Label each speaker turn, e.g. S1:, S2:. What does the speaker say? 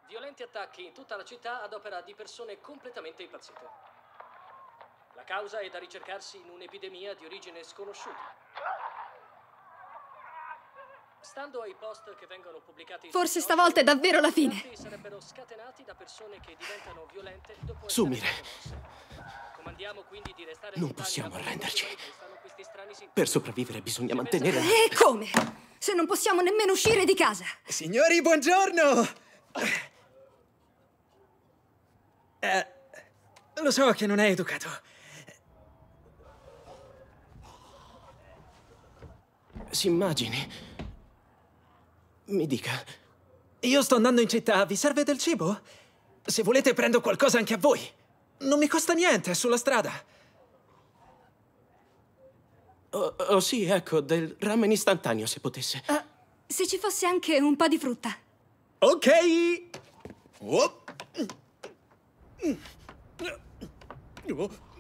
S1: Violenti attacchi in tutta la città ad opera di persone completamente impazzite. La causa è da ricercarsi in un'epidemia di origine sconosciuta. Stando ai post che vengono pubblicati
S2: Forse stavolta è davvero la fine.
S1: Gli sarebbero scatenati da persone che diventano violente dopo
S3: Sumire.
S1: Comandiamo quindi di restare
S3: Non
S1: lontani
S3: possiamo
S1: da
S3: arrenderci.
S1: dove stanno questi strani sintomi.
S3: Per sopravvivere bisogna mantenere...
S2: E come? Se non possiamo nemmeno uscire di casa.
S4: Signori, buongiorno! Lo so che non è educato.
S3: Si immagini. Mi dica.
S4: Io sto andando in città, vi serve del cibo? Se volete prendo qualcosa anche a voi. Non mi costa niente, è sulla strada.
S3: Oh sì, ecco, del ramen istantaneo, se potesse.
S2: Se ci fosse anche un po' di frutta.
S4: Ok! Oh.